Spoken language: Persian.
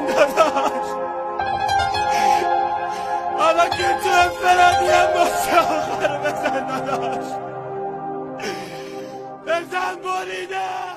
داداش. حالا که تو انفرادی هم باشه آخر بزن داداش. بزن بریده.